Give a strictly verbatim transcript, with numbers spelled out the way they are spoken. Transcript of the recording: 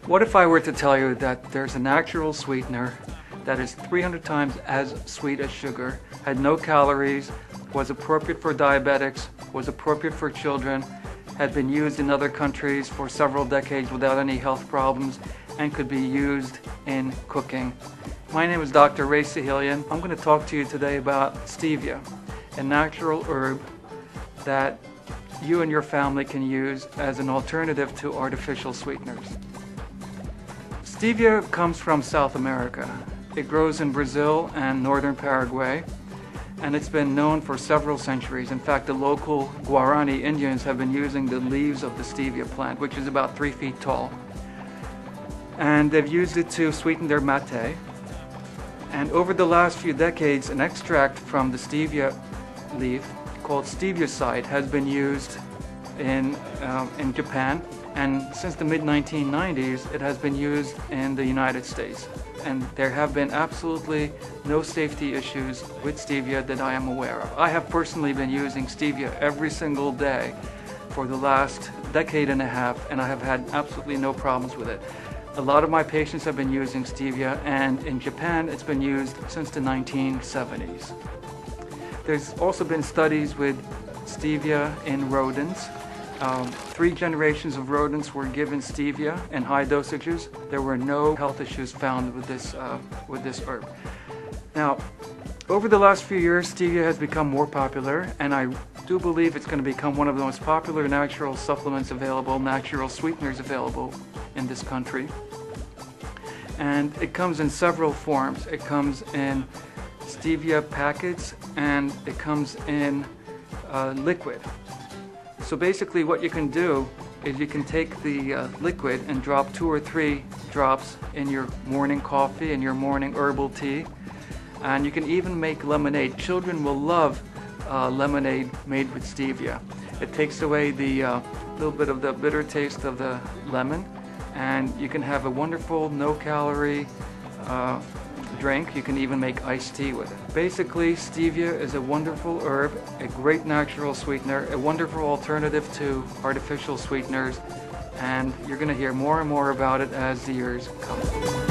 What if I were to tell you that there's a natural sweetener that is three hundred times as sweet as sugar, had no calories, was appropriate for diabetics, was appropriate for children, had been used in other countries for several decades without any health problems, and could be used in cooking? My name is Doctor Ray Sahelian. I'm going to talk to you today about stevia, a natural herb that you and your family can use as an alternative to artificial sweeteners. Stevia comes from South America. It grows in Brazil and northern Paraguay, and it's been known for several centuries. In fact, the local Guarani Indians have been using the leaves of the stevia plant, which is about three feet tall. And they've used it to sweeten their mate. And over the last few decades, an extract from the stevia leaf called stevioside has been used in, um, in Japan. And since the mid nineteen nineties, it has been used in the United States. And there have been absolutely no safety issues with stevia that I am aware of. I have personally been using stevia every single day for the last decade and a half, and I have had absolutely no problems with it. A lot of my patients have been using stevia, and in Japan it's been used since the nineteen seventies. There's also been studies with stevia in rodents. Um, three generations of rodents were given stevia in high dosages. There were no health issues found with this, uh, with this herb. Now, over the last few years, stevia has become more popular, and I do believe it's going to become one of the most popular natural supplements available, natural sweeteners available in this country. And it comes in several forms. It comes in stevia packets, and it comes in uh, liquid. So basically what you can do is you can take the uh, liquid and drop two or three drops in your morning coffee and your morning herbal tea, and you can even make lemonade. Children will love uh, lemonade made with stevia. It takes away the uh, little bit of the bitter taste of the lemon, and you can have a wonderful no-calorie uh, drink. You can even make iced tea with it. Basically, stevia is a wonderful herb, a great natural sweetener, a wonderful alternative to artificial sweeteners, and you're going to hear more and more about it as the years come.